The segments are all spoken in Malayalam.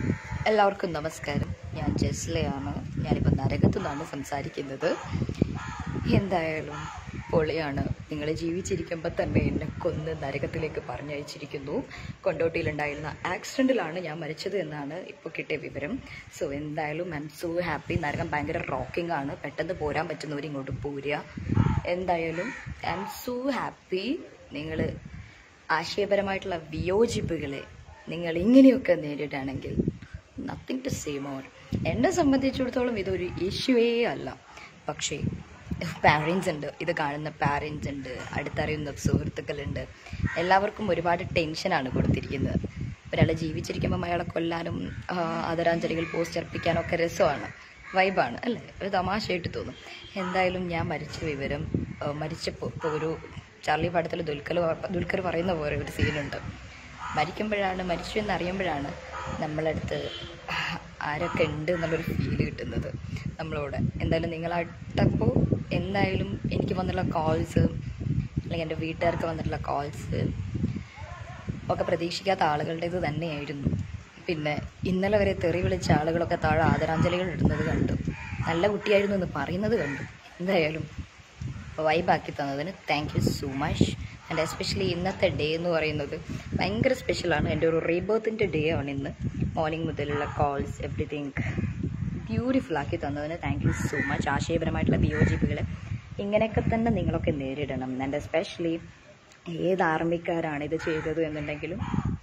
എല്ലാവർക്കും നമസ്കാരം. ഞാൻ ജസ്ലയാണ്. ഞാനിപ്പോൾ നരകത്തു നിന്നാണ് സംസാരിക്കുന്നത്. എന്തായാലും പൊളിയാണ്. നിങ്ങൾ ജീവിച്ചിരിക്കുമ്പോൾ തന്നെ എന്നെ കൊന്ന് നരകത്തിലേക്ക് പറഞ്ഞയച്ചിരിക്കുന്നു. കൊണ്ടോട്ടിയിലുണ്ടായിരുന്ന ആക്സിഡൻറ്റിലാണ് ഞാൻ മരിച്ചത് എന്നാണ് ഇപ്പോൾ കിട്ടിയ വിവരം. സോ എന്തായാലും ഐ എം സോ ഹാപ്പി. നരകം ഭയങ്കര റോക്കിംഗ് ആണ്. പെട്ടെന്ന് പോരാൻ പറ്റുന്നവർ ഇങ്ങോട്ട് പോരുക. എന്തായാലും ഐ എം സോ ഹാപ്പി. നിങ്ങൾ ആശയപരമായിട്ടുള്ള വിയോജിപ്പുകളെ നിങ്ങൾ ഇങ്ങനെയൊക്കെ നേരിടുകയാണെങ്കിൽ നത്തിങ് ടു സേ മോർ. എന്നെ സംബന്ധിച്ചിടത്തോളം ഇതൊരു ഇഷ്യൂവേ അല്ല. പക്ഷേ പാരൻസ് ഉണ്ട്, ഇത് കാണുന്ന പാരൻസ് ഉണ്ട്, അടുത്തറിയുന്ന സുഹൃത്തുക്കളുണ്ട്. എല്ലാവർക്കും ഒരുപാട് ടെൻഷനാണ് കൊടുത്തിരിക്കുന്നത്. ഒരാളെ ജീവിച്ചിരിക്കുമ്പം അയാളെ കൊല്ലാനും ആദരാഞ്ജലികൾ പോസ്റ്റ് അർപ്പിക്കാനും ഒക്കെ രസമാണ്, വൈബാണ് അല്ലേ, ഒരു തമാശയായിട്ട് തോന്നും. എന്തായാലും ഞാൻ മരിച്ച വിവരം മരിച്ചപ്പോൾ ഇപ്പോൾ ഒരു ചാർലി പടത്തിൽ ദുൽഖർ പറയുന്ന പോലെ ഒരു സീനുണ്ട്. മരിക്കുമ്പോഴാണ്, മരിച്ചു എന്നറിയുമ്പോഴാണ് നമ്മളടുത്ത് ആരൊക്കെ ഉണ്ട് എന്നുള്ളൊരു ഫീല് കിട്ടുന്നത് നമ്മളോട്. എന്തായാലും നിങ്ങളായിട്ടപ്പോൾ എന്തായാലും എനിക്ക് വന്നിട്ടുള്ള കോൾസ്, അല്ലെങ്കിൽ എൻ്റെ വീട്ടുകാർക്ക് വന്നിട്ടുള്ള കോൾസ് ഒക്കെ പ്രതീക്ഷിക്കാത്ത ആളുകളുടേത് തന്നെയായിരുന്നു. പിന്നെ ഇന്നലെ വരെ തെറി വിളിച്ച ആളുകളൊക്കെ താഴെ ആദരാഞ്ജലികൾ ഇടുന്നത് കണ്ടു. നല്ല കുട്ടിയായിരുന്നു എന്ന് പറയുന്നത് കണ്ടു. എന്തായാലും വൈബാക്കി തന്നതിന് thank you so much. And especially ഇന്നത്തെ ഡേ എന്ന് പറയുന്നത് ഭയങ്കര സ്പെഷ്യലാണ്. എൻ്റെ ഒരു റീബർത്തിൻ്റെ ഡേ ആണ് ഇന്ന്. മോർണിംഗ് മുതലുള്ള കോൾസ് എവറിത്തിങ് ബ്യൂട്ടിഫുൾ ആക്കി തന്നതിന് താങ്ക് യു സോ മച്ച്. ആശയപരമായിട്ടുള്ള വിയോജിപ്പുകൾ ഇങ്ങനെയൊക്കെ തന്നെ നിങ്ങളൊക്കെ നേരിടണം. ആൻഡ് എസ്പെഷ്യലി ഏത് ആർമിക്കാരാണ് ഇത് ചെയ്തത് എന്നുണ്ടെങ്കിലും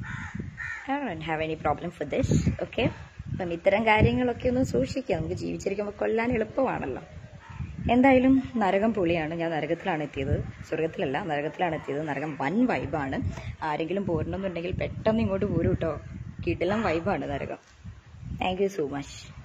I don't have any problem for this. Okay, അപ്പം ഇത്തരം കാര്യങ്ങളൊക്കെ ഒന്ന് സൂക്ഷിക്കുക. നമുക്ക് ജീവിച്ചിരിക്കുമ്പോൾ കൊല്ലാൻ എളുപ്പമാണല്ലോ. എന്തായാലും നരകം പൊളിയാണ്. ഞാൻ നരകത്തിലാണ് എത്തിയത്, സ്വർഗത്തിലല്ല, നരകത്തിലാണ് എത്തിയത്. നരകം വൻ വൈബാണ്. ആരെങ്കിലും പോരണമെന്നുണ്ടെങ്കിൽ പെട്ടെന്ന് ഇങ്ങോട്ട് പോരും കേട്ടോ. കിടിലം വൈബാണ് നരകം. Thank you so much.